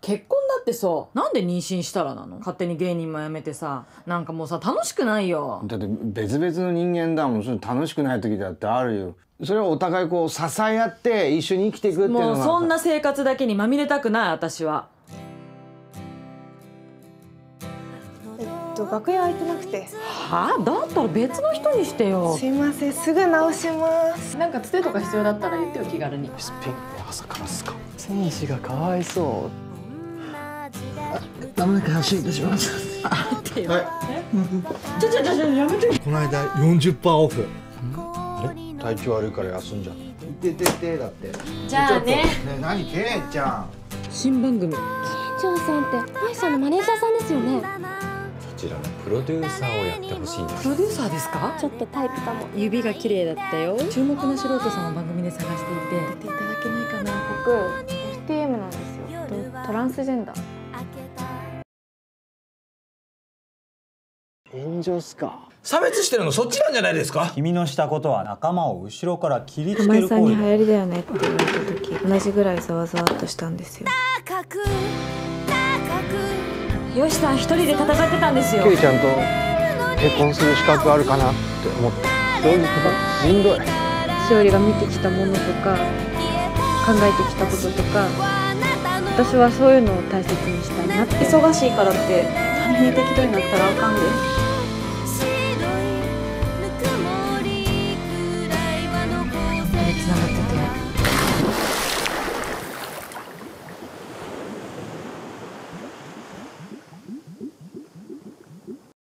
結婚だってさ、なんで妊娠したらなの？勝手に芸人も辞めてさ、なんかもうさ、楽しくないよ。 だって別々の人間だもん。それ楽しくない時だってあるよ。それはお互いこう支え合って一緒に生きていくっていうのが。 もうそんな生活だけにまみれたくない、私は。 楽屋空いてなくて。 はあ？だったら別の人にしてよ。 すいません、すぐ直します。 なんかつてとか必要だったら言ってよ、気軽に。 スピン朝からっすか。 選手がかわいそう。 まもなく発進いたします。 待ってよ。 はい。 やめて。 この間40%オフ。あれ？体調悪いから休んじゃった。てだって。 じゃあね。 ねえ、何ケイちゃん。 新番組。 金城さんって舞さんのマネージャーさんですよね。 こちらのプロデューサーをやってほしいんです。 プロデューサーですか？ ちょっとタイプかも。 指が綺麗だったよ。注目の素人さんを番組で探していて、出ていただけないかな。 僕 FTM なんですよ。トランスジェンダー。 炎上っすか。 差別してるのそっちなんじゃないですか。 君のしたことは仲間を後ろから切りつけ玉井る行為だ。 さんに流行りだよねって言われた時、同じぐらいざわざわっとしたんですよ。 よしさん一人で戦ってたんですよ。 ケイちゃんと結婚する資格あるかなって思って。そういうことしんどい。 しおりが見てきたものとか考えてきたこととか、私はそういうのを大切にしたいなって。忙しいからって他人に適当になったらあかんで。